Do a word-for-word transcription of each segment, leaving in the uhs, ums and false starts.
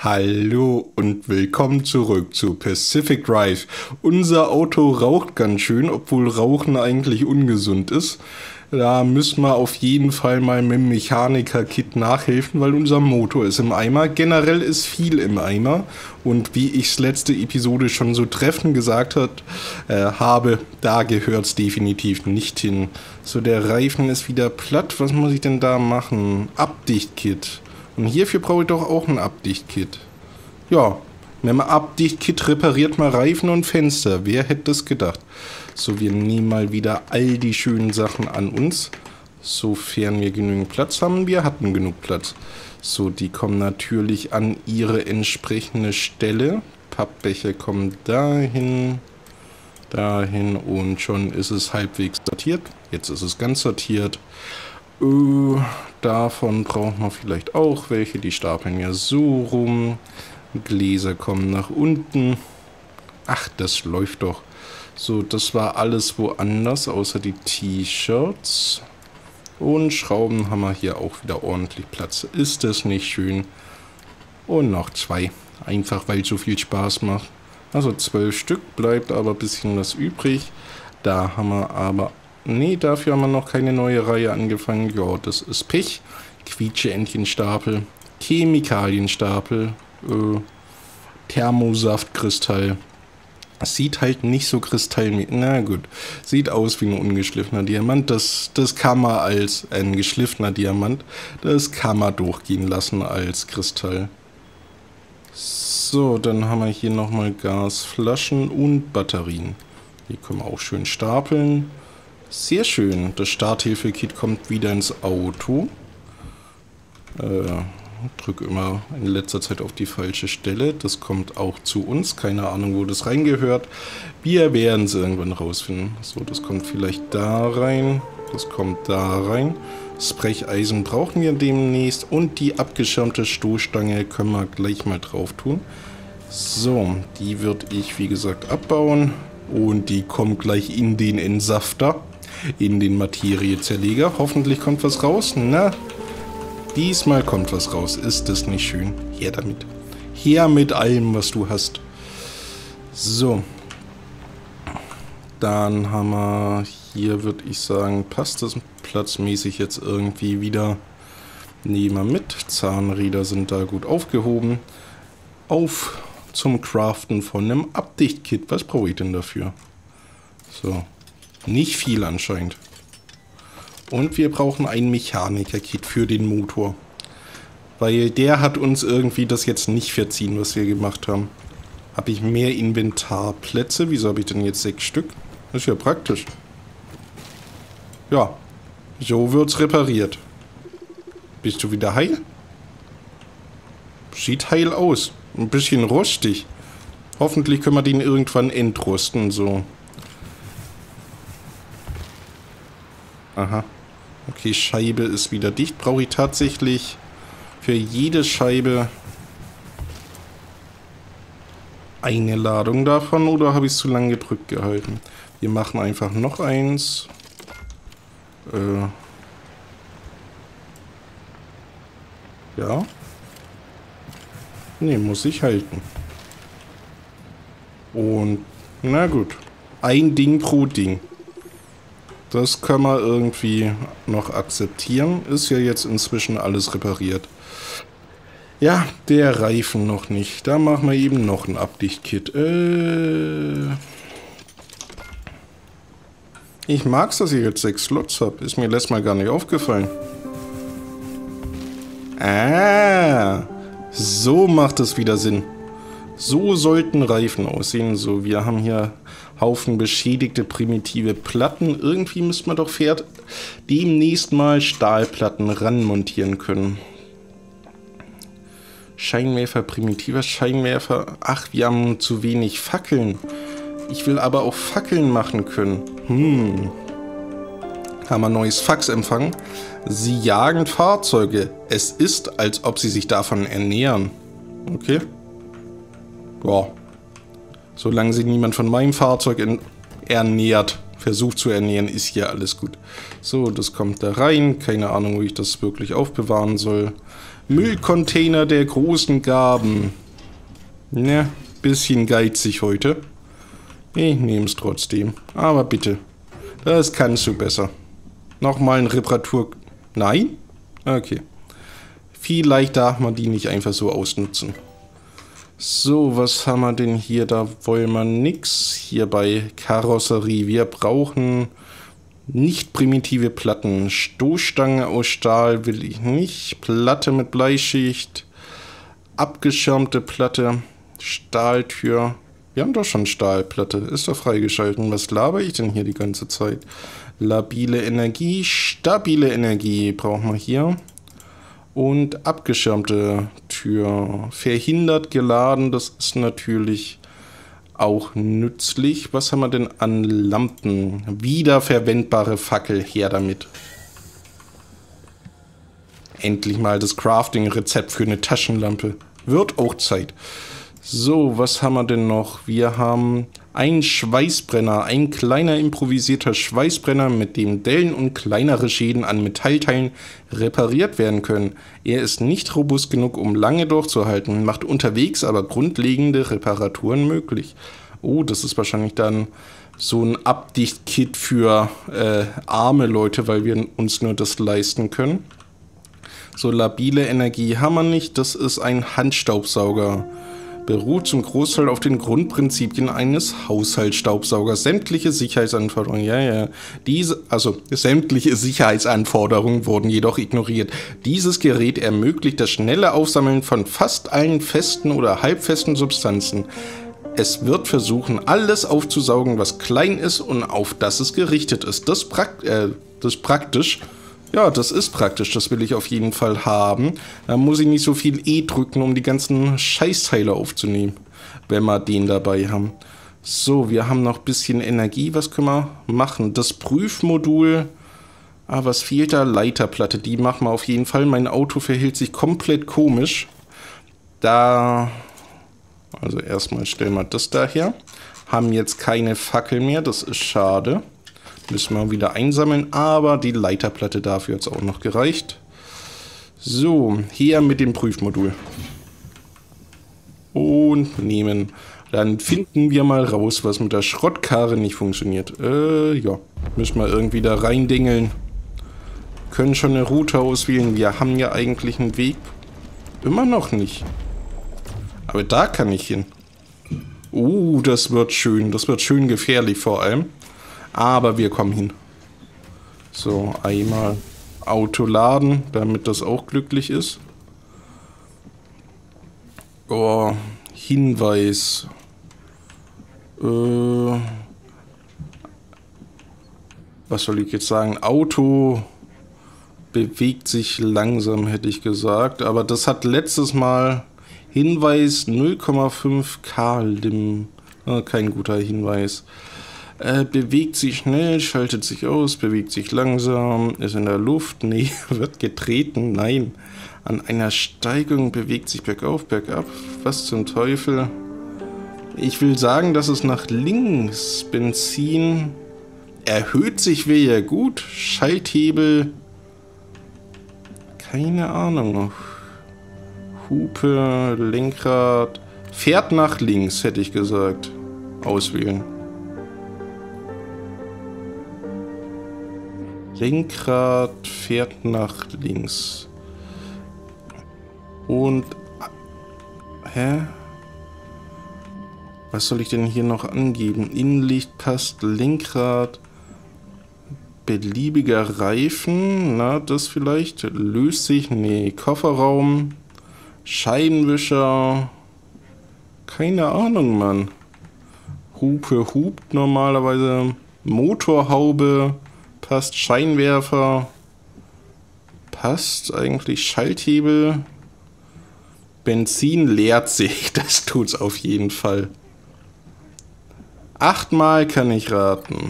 Hallo und willkommen zurück zu Pacific Drive. Unser Auto raucht ganz schön, obwohl Rauchen eigentlich ungesund ist. Da müssen wir auf jeden Fall mal mit dem Mechaniker-Kit nachhelfen, weil unser Motor ist im Eimer. Generell ist viel im Eimer. Und wie ich es letzte Episode schon so treffend gesagt hat, äh, habe, da gehört es definitiv nicht hin. So, der Reifen ist wieder platt. Was muss ich denn da machen? Abdicht-Kit. Und hierfür brauche ich doch auch ein Abdicht-Kit. Ja, mit dem Abdicht-Kit repariert man Reifen und Fenster. Wer hätte das gedacht? So, wir nehmen mal wieder all die schönen Sachen an uns. Sofern wir genügend Platz haben. Wir hatten genug Platz. So, die kommen natürlich an ihre entsprechende Stelle. Pappbecher kommen dahin, dahin und schon ist es halbwegs sortiert. Jetzt ist es ganz sortiert. Äh, davon braucht man vielleicht auch welche. Die stapeln ja so rum. Gläser kommen nach unten. Ach, das läuft doch. So, das war alles woanders, außer die T-Shirts. Und Schrauben haben wir hier auch wieder ordentlich Platz. Ist das nicht schön? Und noch zwei. Einfach, weil es so viel Spaß macht. Also zwölf Stück, bleibt aber ein bisschen was übrig. Da haben wir aber... Nee, dafür haben wir noch keine neue Reihe angefangen. Ja, das ist Pech. Quietsche-Entchenstapel, Chemikalienstapel, äh, Thermosaftkristall. Sieht halt nicht so kristallmäßig. Na gut, sieht aus wie ein ungeschliffener Diamant. Das, das kann man als ein geschliffener Diamant, das kann man durchgehen lassen als Kristall. So, dann haben wir hier nochmal Gasflaschen und Batterien. Die können wir auch schön stapeln. Sehr schön. Das Starthilfe-Kit kommt wieder ins Auto. Äh, drück immer in letzter Zeit auf die falsche Stelle. Das kommt auch zu uns. Keine Ahnung, wo das reingehört. Wir werden es irgendwann rausfinden. So, das kommt vielleicht da rein. Das kommt da rein. Das Brecheisen brauchen wir demnächst. Und die abgeschirmte Stoßstange können wir gleich mal drauf tun. So, die würde ich, wie gesagt, abbauen. Und die kommt gleich in den Entsafter. In den Materiezerleger. Hoffentlich kommt was raus. Na, diesmal kommt was raus. Ist das nicht schön? Her damit. Her mit allem, was du hast. So. Dann haben wir hier, würde ich sagen, passt das platzmäßig jetzt irgendwie wieder. Nehmen wir mit. Zahnräder sind da gut aufgehoben. Auf zum Craften von einem Abdicht-Kit. Was brauche ich denn dafür? So. Nicht viel anscheinend. Und wir brauchen ein Mechaniker-Kit für den Motor. Weil der hat uns irgendwie das jetzt nicht verziehen, was wir gemacht haben. Habe ich mehr Inventarplätze? Wieso habe ich denn jetzt sechs Stück? Das ist ja praktisch. Ja, so wird's repariert. Bist du wieder heil? Sieht heil aus. Ein bisschen rostig. Hoffentlich können wir den irgendwann entrosten, so. Aha. Okay, Scheibe ist wieder dicht. Brauche ich tatsächlich für jede Scheibe eine Ladung davon oder habe ich es zu lange gedrückt gehalten? Wir machen einfach noch eins. Äh. Ja. Ne, muss ich halten. Und, na gut. Ein Ding pro Ding. Das kann man irgendwie noch akzeptieren. Ist ja jetzt inzwischen alles repariert. Ja, der Reifen noch nicht. Da machen wir eben noch ein Abdicht-Kit. Äh ich mag's, dass ich jetzt sechs Slots habe. Ist mir letztes Mal gar nicht aufgefallen. Ah, so macht es wieder Sinn. So sollten Reifen aussehen. So, wir haben hier Haufen beschädigte primitive Platten. Irgendwie müsste man doch Pferd demnächst mal Stahlplatten ranmontieren können. Scheinwerfer, primitiver Scheinwerfer. Ach, wir haben zu wenig Fackeln. Ich will aber auch Fackeln machen können. Hm. Haben wir neues Faxempfang. Sie jagen Fahrzeuge. Es ist, als ob sie sich davon ernähren. Okay. Ja. Solange sich niemand von meinem Fahrzeug ernährt, versucht zu ernähren, ist hier alles gut. So, das kommt da rein. Keine Ahnung, wo ich das wirklich aufbewahren soll. Müllcontainer der großen Gaben. Ne, bisschen geizig heute. Ich nehme es trotzdem. Aber bitte. Das kannst du besser. Nochmal ein Reparatur... Nein? Okay. Vielleicht darf man die nicht einfach so ausnutzen. So, was haben wir denn hier? Da wollen wir nix. Hier bei Karosserie. Wir brauchen nicht primitive Platten. Stoßstange aus Stahl will ich nicht. Platte mit Bleischicht. Abgeschirmte Platte. Stahltür. Wir haben doch schon Stahlplatte. Ist doch freigeschalten. Was laber ich denn hier die ganze Zeit? Labile Energie. Stabile Energie brauchen wir hier. Und abgeschirmte Tür. Verhindert geladen. Das ist natürlich auch nützlich. Was haben wir denn an Lampen? Wiederverwendbare Fackel. Her damit. Endlich mal das Crafting-Rezept für eine Taschenlampe. Wird auch Zeit. So, was haben wir denn noch? Wir haben einen Schweißbrenner, ein kleiner improvisierter Schweißbrenner, mit dem Dellen und kleinere Schäden an Metallteilen repariert werden können. Er ist nicht robust genug, um lange durchzuhalten, macht unterwegs aber grundlegende Reparaturen möglich. Oh, das ist wahrscheinlich dann so ein Abdicht-Kit für äh, arme Leute, weil wir uns nur das leisten können. So, labile Energie haben wir nicht, das ist ein Handstaubsauger. Beruht zum Großteil auf den Grundprinzipien eines Haushaltsstaubsaugers. Sämtliche Sicherheitsanforderungen, ja, ja, diese, also sämtliche Sicherheitsanforderungen wurden jedoch ignoriert. Dieses Gerät ermöglicht das schnelle Aufsammeln von fast allen festen oder halbfesten Substanzen. Es wird versuchen, alles aufzusaugen, was klein ist und auf das es gerichtet ist. Das, prakt äh, das praktisch. Ja, das ist praktisch, das will ich auf jeden Fall haben. Da muss ich nicht so viel E drücken, um die ganzen Scheißteile aufzunehmen, wenn wir den dabei haben. So, wir haben noch ein bisschen Energie, was können wir machen? Das Prüfmodul, ah, was fehlt da? Leiterplatte, die machen wir auf jeden Fall. Mein Auto verhält sich komplett komisch. Da, also erstmal stellen wir das daher. Haben jetzt keine Fackel mehr, das ist schade. Müssen wir wieder einsammeln, aber die Leiterplatte dafür hat es auch noch gereicht. So, her mit dem Prüfmodul. Und nehmen. Dann finden wir mal raus, was mit der Schrottkarre nicht funktioniert. Äh, ja. Müssen wir irgendwie da reindingeln. Können schon eine Route auswählen. Wir haben ja eigentlich einen Weg. Immer noch nicht. Aber da kann ich hin. Uh, das wird schön. Das wird schön gefährlich vor allem. Aber wir kommen hin. So, einmal Auto laden, damit das auch glücklich ist. Oh, Hinweis. Äh, was soll ich jetzt sagen? Auto bewegt sich langsam, hätte ich gesagt. Aber das hat letztes Mal Hinweis null Komma fünf K Lim. Ah, kein guter Hinweis. Äh, bewegt sich schnell, schaltet sich aus, bewegt sich langsam, ist in der Luft, nee, wird getreten, nein. An einer Steigung bewegt sich bergauf, bergab, was zum Teufel. Ich will sagen, dass es nach links, Benzin, erhöht sich wäre ja gut, Schalthebel, keine Ahnung, Hupe, Lenkrad, fährt nach links, hätte ich gesagt, auswählen. Lenkrad fährt nach links. Und... Hä? Was soll ich denn hier noch angeben? Innenlicht passt, Lenkrad... Beliebiger Reifen, na, das vielleicht? Löst sich? Nee, Kofferraum... Scheibenwischer... Keine Ahnung, Mann. Hupe hupt normalerweise. Motorhaube... Passt, Scheinwerfer, passt eigentlich, Schalthebel, Benzin leert sich, das tut's auf jeden Fall. Achtmal kann ich raten.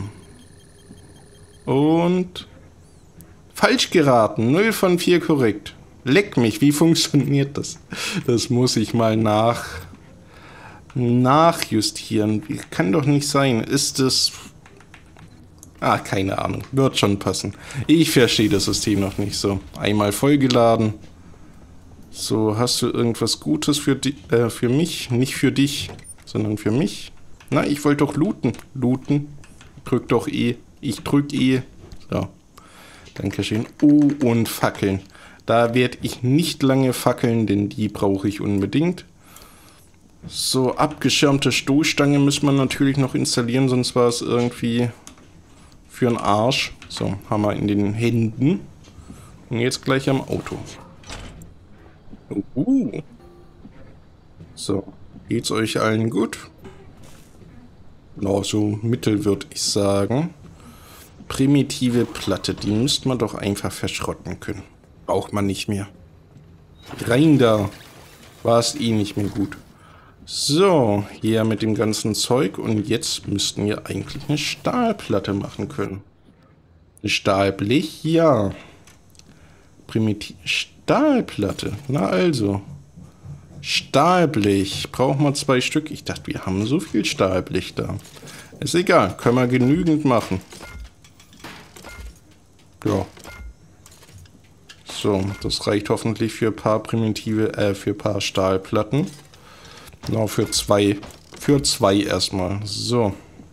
Und falsch geraten, null von vier korrekt. Leck mich, wie funktioniert das? Das muss ich mal nach nachjustieren. Kann doch nicht sein, ist es... Ah, keine Ahnung. Wird schon passen. Ich verstehe das System noch nicht so. Einmal vollgeladen. So, hast du irgendwas Gutes für, di äh, für mich? Nicht für dich, sondern für mich? Na, ich wollte doch looten. Looten. Drück doch E. Ich drück E. So. Dankeschön. Oh, und Fackeln. Da werde ich nicht lange fackeln, denn die brauche ich unbedingt. So, abgeschirmte Stoßstange müssen wir natürlich noch installieren, sonst war es irgendwie für einen Arsch. So, haben wir in den Händen. Und jetzt gleich am Auto. Uh. So, geht's euch allen gut? No, so mittel würde ich sagen. Primitive Platte, die müsste man doch einfach verschrotten können. Braucht man nicht mehr. Rein da. War es eh nicht mehr gut. So, hier mit dem ganzen Zeug. Und jetzt müssten wir eigentlich eine Stahlplatte machen können. Eine Stahlblech? Ja. Primitive Stahlplatte. Na also. Stahlblech. Brauchen wir zwei Stück. Ich dachte, wir haben so viel Stahlblech da. Ist egal. Können wir genügend machen. Ja. So, das reicht hoffentlich für ein paar primitive, äh, für ein paar Stahlplatten. Genau, für zwei. Für zwei erstmal. So.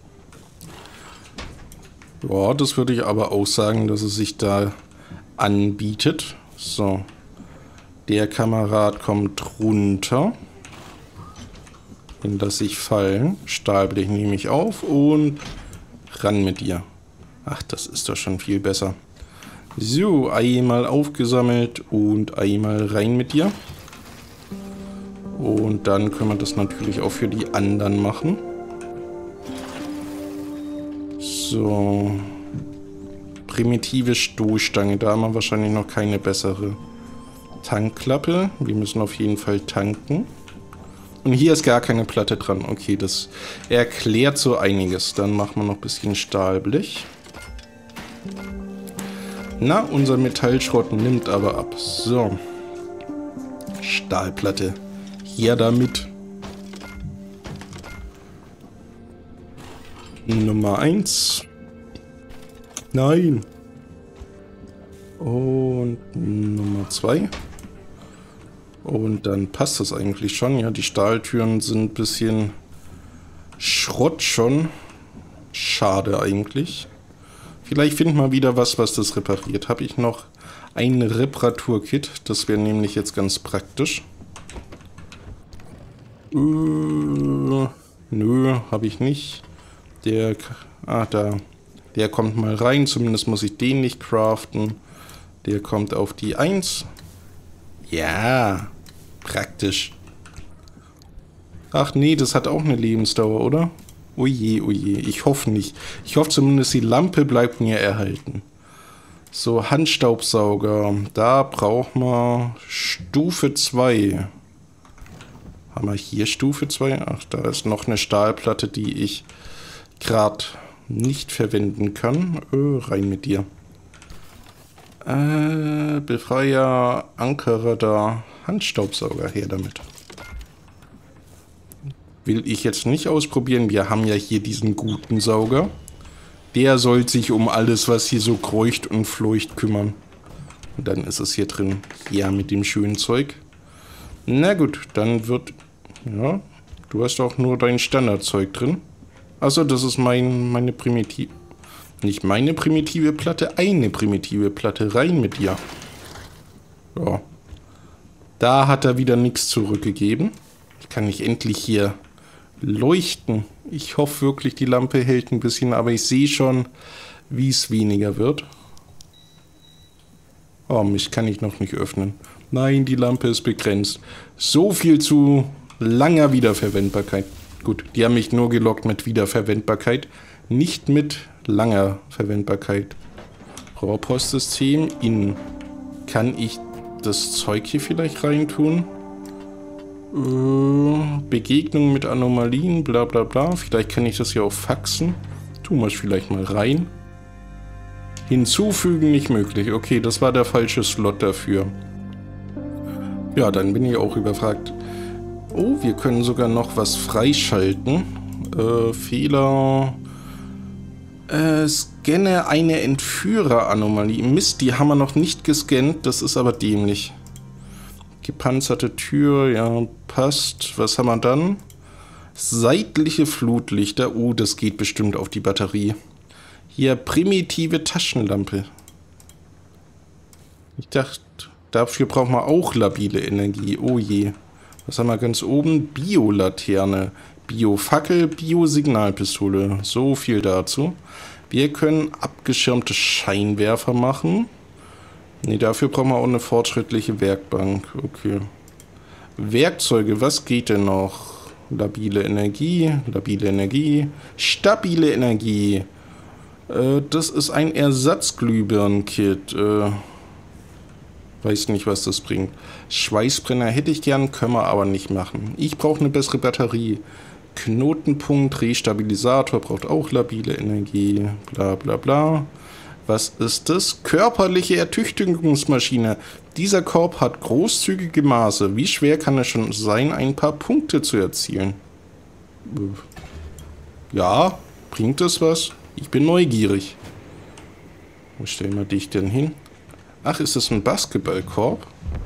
Ja, das würde ich aber auch sagen, dass es sich da anbietet. So. Der Kamerad kommt runter. Den lasse ich fallen. Stahlblech nehme ich auf und ran mit dir. Ach, das ist doch schon viel besser. So, einmal aufgesammelt und einmal rein mit dir. Und dann können wir das natürlich auch für die anderen machen. So. Primitive Stoßstange. Da haben wir wahrscheinlich noch keine bessere. Tankklappe. Wir müssen auf jeden Fall tanken. Und hier ist gar keine Platte dran. Okay, das erklärt so einiges. Dann machen wir noch ein bisschen Stahlblech. Na, unser Metallschrott nimmt aber ab. So. Stahlplatte. Hier damit. Nummer eins. Nein. Und Nummer zwei. Und dann passt das eigentlich schon. Ja, die Stahltüren sind ein bisschen Schrott schon. Schade eigentlich. Vielleicht finden wir wieder was, was das repariert. Habe ich noch ein Reparaturkit. Das wäre nämlich jetzt ganz praktisch. Äh, nö, habe ich nicht. Der, ah, da, der kommt mal rein. Zumindest muss ich den nicht craften. Der kommt auf die eins. Ja, praktisch. Ach nee, das hat auch eine Lebensdauer, oder? Oje, oje, ich hoffe nicht. Ich hoffe zumindest, die Lampe bleibt mir erhalten. So, Handstaubsauger. Da braucht man Stufe zwei. Haben wir hier Stufe zwei? Ach, da ist noch eine Stahlplatte, die ich gerade nicht verwenden kann. Äh, rein mit dir. Äh, Befreier, Ankerer da. Handstaubsauger, her damit. Will ich jetzt nicht ausprobieren. Wir haben ja hier diesen guten Sauger. Der soll sich um alles, was hier so kreucht und fleucht, kümmern. Und dann ist es hier drin. Ja, mit dem schönen Zeug. Na gut, dann wird... Ja, du hast auch nur dein Standardzeug drin. Achso, das ist mein, meine primitive... Nicht meine primitive Platte, eine primitive Platte. Rein mit dir. Ja. Da hat er wieder nichts zurückgegeben. Ich kann nicht endlich hier... leuchten. Ich hoffe wirklich, die Lampe hält ein bisschen, aber ich sehe schon, wie es weniger wird. Oh, mich kann ich noch nicht öffnen. Nein, die Lampe ist begrenzt. So viel zu langer Wiederverwendbarkeit. Gut, die haben mich nur gelockt mit Wiederverwendbarkeit, nicht mit langer Verwendbarkeit. Rohrpostsystem in. Kann ich das Zeug hier vielleicht reintun? Begegnung mit Anomalien, bla bla bla. Vielleicht kann ich das hier auch faxen. Tun wir es vielleicht mal rein. Hinzufügen nicht möglich. Okay, das war der falsche Slot dafür. Ja, dann bin ich auch überfragt. Oh, wir können sogar noch was freischalten. Äh, Fehler. Äh, scanne eine Entführer-Anomalie. Mist, die haben wir noch nicht gescannt. Das ist aber dämlich. Gepanzerte Tür, ja, passt. Was haben wir dann? Seitliche Flutlichter. Oh, das geht bestimmt auf die Batterie. Hier, primitive Taschenlampe. Ich dachte, dafür brauchen wir auch labile Energie. Oh je. Was haben wir ganz oben? Biolaterne. Biofackel, Biosignalpistole. So viel dazu. Wir können abgeschirmte Scheinwerfer machen. Ne, dafür brauchen wir auch eine fortschrittliche Werkbank. Okay. Werkzeuge, was geht denn noch? Labile Energie, labile Energie, stabile Energie. Äh, das ist ein Ersatzglühbirnen-Kit. Äh, weiß nicht, was das bringt. Schweißbrenner hätte ich gern, können wir aber nicht machen. Ich brauche eine bessere Batterie. Knotenpunkt, Restabilisator braucht auch labile Energie. Bla bla bla. Was ist das? Körperliche Ertüchtigungsmaschine. Dieser Korb hat großzügige Maße. Wie schwer kann es schon sein, ein paar Punkte zu erzielen? Ja, bringt es was? Ich bin neugierig. Wo stellen wir dich denn hin? Ach, ist das ein Basketballkorb?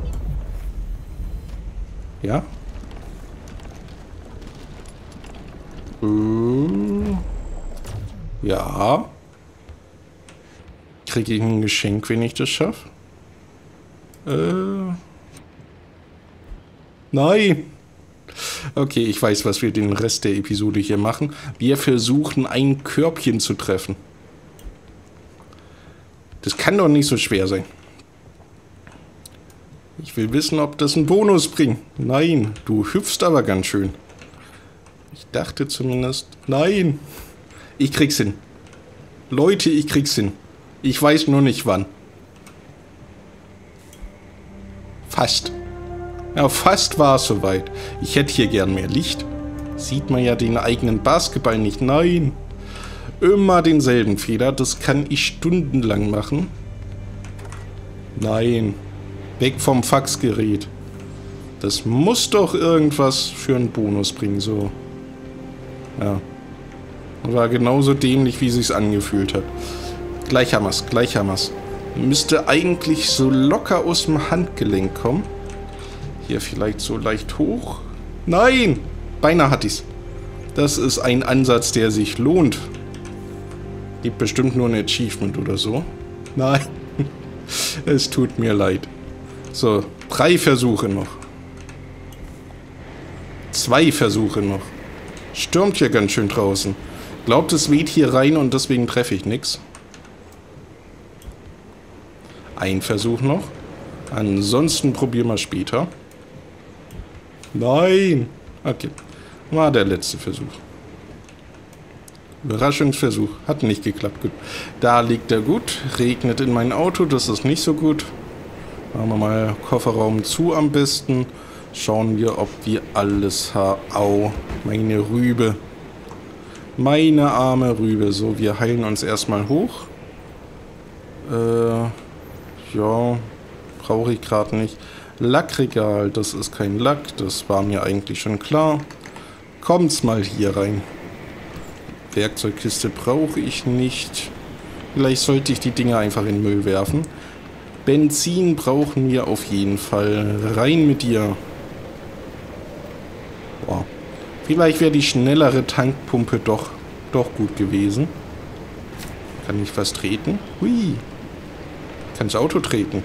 Ja. Äh, ja. Kriege ich ein Geschenk, wenn ich das schaffe? Äh. Nein. Okay, ich weiß, was wir den Rest der Episode hier machen. Wir versuchen, ein Körbchen zu treffen. Das kann doch nicht so schwer sein. Ich will wissen, ob das einen Bonus bringt. Nein, du hüpfst aber ganz schön. Ich dachte zumindest... Nein. Ich krieg's hin. Leute, ich krieg's hin. Ich weiß nur nicht wann. Fast. Ja, fast war es soweit. Ich hätte hier gern mehr Licht. Sieht man ja den eigenen Basketball nicht. Nein. Immer denselben Fehler. Das kann ich stundenlang machen. Nein. Weg vom Faxgerät. Das muss doch irgendwas für einen Bonus bringen. So. Ja. War genauso dämlich, wie sich's angefühlt hat. Gleich haben wir's, gleich haben wir's. Müsste eigentlich so locker aus dem Handgelenk kommen. Hier vielleicht so leicht hoch. Nein! Beinahe hatte ich's. Das ist ein Ansatz, der sich lohnt. Gibt bestimmt nur ein Achievement oder so. Nein. Es tut mir leid. So, drei Versuche noch. Zwei Versuche noch. Stürmt hier ganz schön draußen. Glaubt, es weht hier rein und deswegen treffe ich nichts. Ein Versuch noch. Ansonsten probieren wir später. Nein! Okay. War der letzte Versuch. Überraschungsversuch. Hat nicht geklappt. Gut. Da liegt er gut. Regnet in mein Auto. Das ist nicht so gut. Machen wir mal Kofferraum zu am besten. Schauen wir, ob wir alles haben. Au. Meine Rübe. Meine arme Rübe. So, wir heilen uns erstmal hoch. Äh... Ja, brauche ich gerade nicht. Lackregal, das ist kein Lack, das war mir eigentlich schon klar. Kommt's mal hier rein. Werkzeugkiste brauche ich nicht. Vielleicht sollte ich die Dinger einfach in den Müll werfen. Benzin brauchen wir auf jeden Fall. Rein mit dir. Boah. Vielleicht wäre die schnellere Tankpumpe doch, doch gut gewesen. Kann ich was treten? Hui. Kann das Auto treten.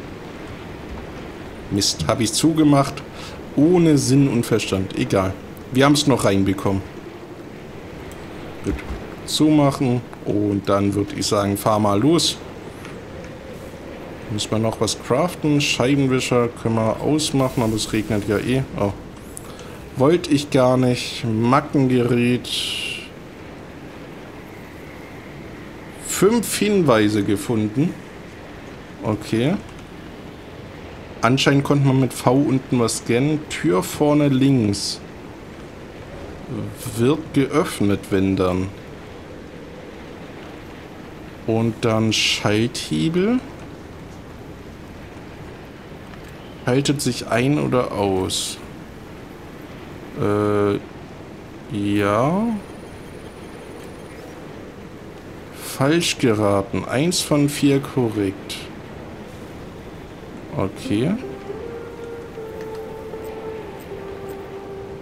Mist, habe ich zugemacht. Ohne Sinn und Verstand. Egal. Wir haben es noch reinbekommen. Gut. Zumachen. Und dann würde ich sagen, fahr mal los. Müssen wir noch was craften. Scheibenwischer können wir ausmachen, aber es regnet ja eh. Oh. Wollte ich gar nicht. Mackengerät. Fünf Hinweise gefunden. Okay. Anscheinend konnte man mit V unten was scannen. Tür vorne links. Wird geöffnet, wenn dann. Und dann Schalthebel. Schaltet sich ein oder aus. Äh, ja. Falsch geraten. Eins von vier korrekt. Okay.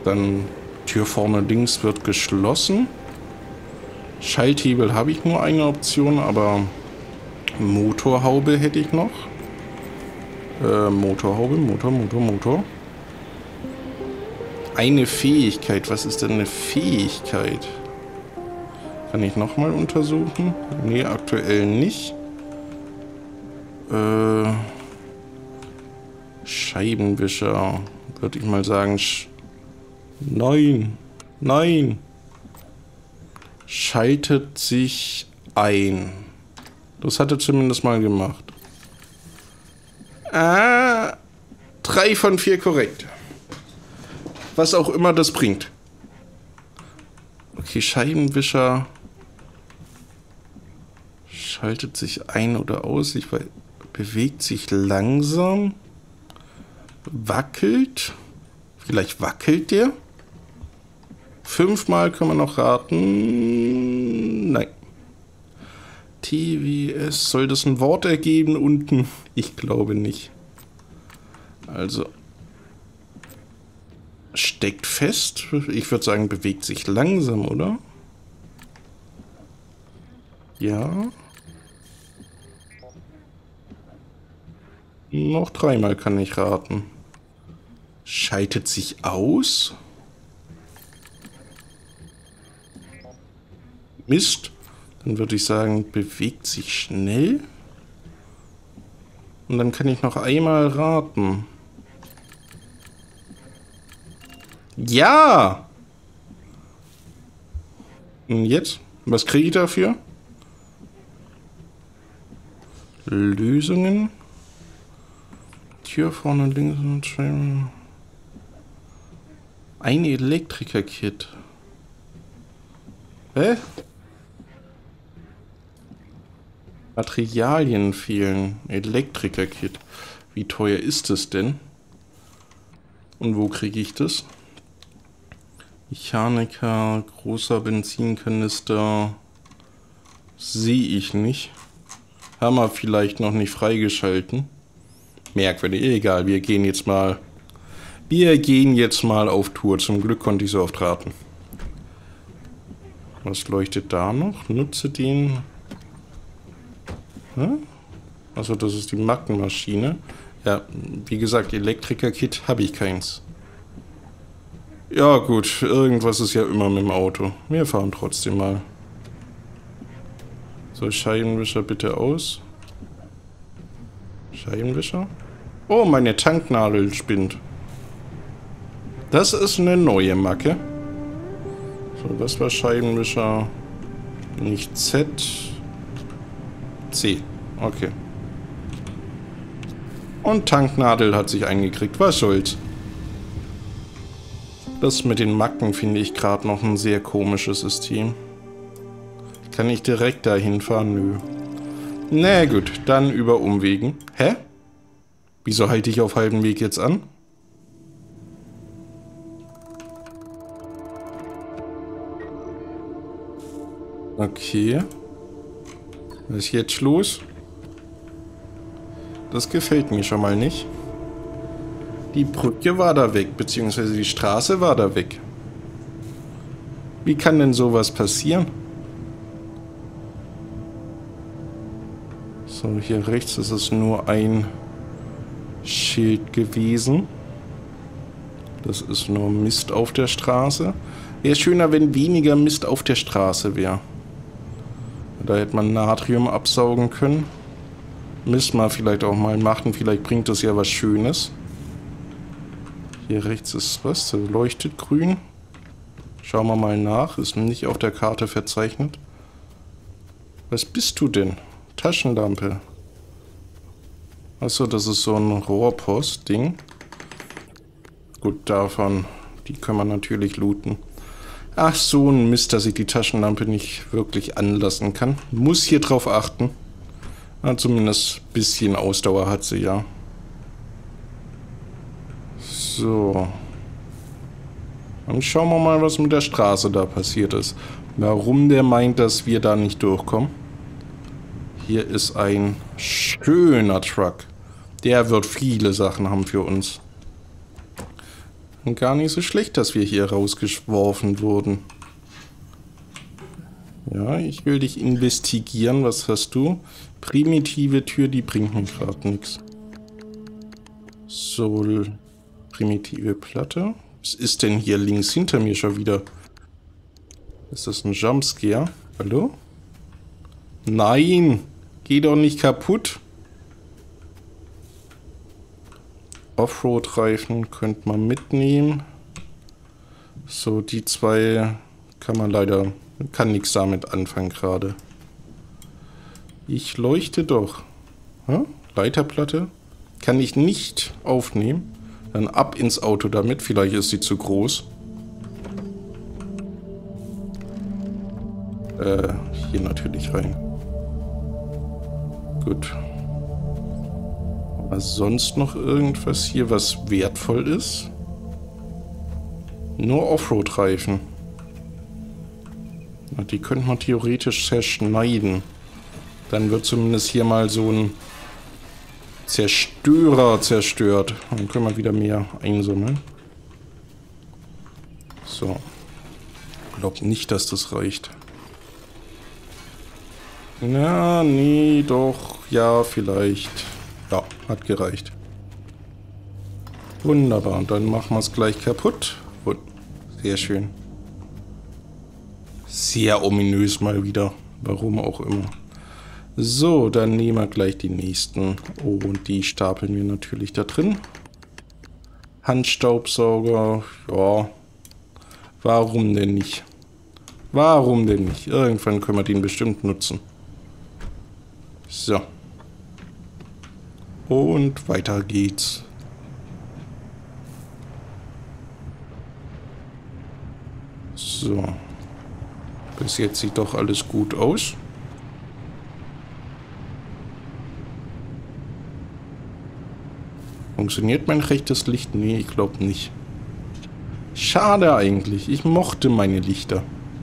Dann Tür vorne links wird geschlossen. Schalthebel habe ich nur eine Option, aber Motorhaube hätte ich noch. Äh, Motorhaube, Motor, Motor, Motor. Eine Fähigkeit. Was ist denn eine Fähigkeit? Kann ich nochmal untersuchen? Nee, aktuell nicht. Äh, Scheibenwischer. Würde ich mal sagen. Sch Nein. Nein. Schaltet sich ein. Das hat er zumindest mal gemacht. Ah, drei von vier korrekt. Was auch immer das bringt. Okay, Scheibenwischer schaltet sich ein oder aus. Ich weiß, bewegt sich langsam. Wackelt. Vielleicht wackelt der. Fünfmal können wir noch raten. Nein. T W S. Soll das ein Wort ergeben unten? Ich glaube nicht. Also. Steckt fest. Ich würde sagen, bewegt sich langsam, oder? Ja. Noch dreimal kann ich raten. Schaltet sich aus? Mist. Dann würde ich sagen, bewegt sich schnell. Und dann kann ich noch einmal raten. Ja! Und jetzt? Was kriege ich dafür? Lösungen. Tür vorne links und schön. Ein Elektriker-Kit. Hä? Materialien fehlen. Elektriker-Kit. Wie teuer ist es denn? Und wo kriege ich das? Mechaniker, großer Benzinkanister. Sehe ich nicht. Haben wir vielleicht noch nicht freigeschalten. Merkwürdig. Egal, wir gehen jetzt mal. Wir gehen jetzt mal auf Tour. Zum Glück konnte ich so oft raten. Was leuchtet da noch? Nutze den. Hm? Also das ist die Mackenmaschine. Ja, wie gesagt, Elektriker-Kit habe ich keins. Ja gut, irgendwas ist ja immer mit dem Auto. Wir fahren trotzdem mal. So, Scheibenwischer bitte aus. Scheibenwischer? Oh, meine Tanknadel spinnt. Das ist eine neue Macke. So, das war Scheibenwischer. Nicht Z. C. Okay. Und Tanknadel hat sich eingekriegt. Was soll's? Das mit den Macken finde ich gerade noch ein sehr komisches System. Kann ich direkt dahin fahren? Nö. Na gut, dann über Umwegen. Hä? Wieso halte ich auf halbem Weg jetzt an? Okay. Was ist jetzt los? Das gefällt mir schon mal nicht. Die Brücke war da weg, beziehungsweise die Straße war da weg. Wie kann denn sowas passieren? So, hier rechts ist es nur ein Schild gewesen. Das ist nur Mist auf der Straße. Wäre schöner, wenn weniger Mist auf der Straße wäre. Da hätte man Natrium absaugen können. Müssen wir vielleicht auch mal machen. Vielleicht bringt das ja was Schönes. Hier rechts ist was? Das leuchtet grün. Schauen wir mal nach. Ist nicht auf der Karte verzeichnet. Was bist du denn? Taschenlampe. Achso, das ist so ein Rohrpost-Ding. Gut, davon. Die können wir natürlich looten. Ach, so ein Mist, dass ich die Taschenlampe nicht wirklich anlassen kann. Muss hier drauf achten. Na, zumindest ein bisschen Ausdauer hat sie ja. So. Dann schauen wir mal, was mit der Straße da passiert ist. Warum der meint, dass wir da nicht durchkommen. Hier ist ein schöner Truck. Der wird viele Sachen haben für uns. Und gar nicht so schlecht, dass wir hier rausgeworfen wurden. Ja, ich will dich investigieren. Was hast du? Primitive Tür, die bringt mir gerade nichts. So, primitive Platte. Was ist denn hier links hinter mir schon wieder? Ist das ein Jumpscare? Hallo? Nein! Geh doch nicht kaputt! Offroad-Reifen könnte man mitnehmen. So, die zwei kann man leider... Kann nichts damit anfangen gerade. Ich leuchte doch. Hm? Leiterplatte? Kann ich nicht aufnehmen. Dann ab ins Auto damit. Vielleicht ist sie zu groß. Äh, hier natürlich rein. Gut. Aber sonst noch irgendwas hier, was wertvoll ist? Nur Offroad-Reifen. Die könnte man theoretisch zerschneiden. Dann wird zumindest hier mal so ein Zerstörer zerstört. Dann können wir wieder mehr einsammeln. So. Ich glaube nicht, dass das reicht. Na, nee, doch. Ja, vielleicht. Ja, hat gereicht. Wunderbar. Dann machen wir es gleich kaputt. Sehr schön. Sehr ominös mal wieder. Warum auch immer. So, dann nehmen wir gleich die nächsten. Oh, und die stapeln wir natürlich da drin. Handstaubsauger. Ja. Warum denn nicht? Warum denn nicht? Irgendwann können wir den bestimmt nutzen. So. Und weiter geht's. So. Bis jetzt sieht doch alles gut aus. Funktioniert mein rechtes Licht? Nee, ich glaube nicht. Schade eigentlich. Ich mochte meine Lichter.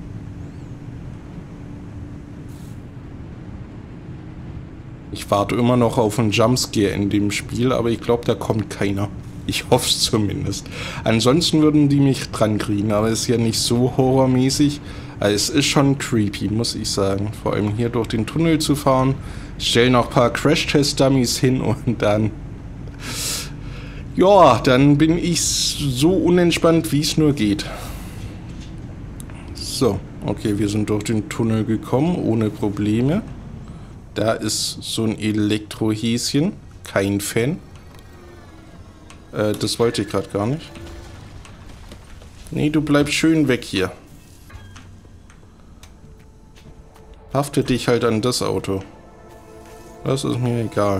Ich warte immer noch auf einen Jumpscare in dem Spiel, aber ich glaube, da kommt keiner. Ich hoffe es zumindest. Ansonsten würden die mich dran kriegen, aber es ist ja nicht so horrormäßig. Also es ist schon creepy, muss ich sagen. Vor allem hier durch den Tunnel zu fahren. Stell noch ein paar Crash-Test-Dummies hin und dann... Ja, dann bin ich so unentspannt, wie es nur geht. So, okay, wir sind durch den Tunnel gekommen, ohne Probleme. Da ist so ein Elektrohäschen. Kein Fan. Äh, das wollte ich gerade gar nicht. Nee, du bleibst schön weg hier. Hafte dich halt an das Auto. Das ist mir egal.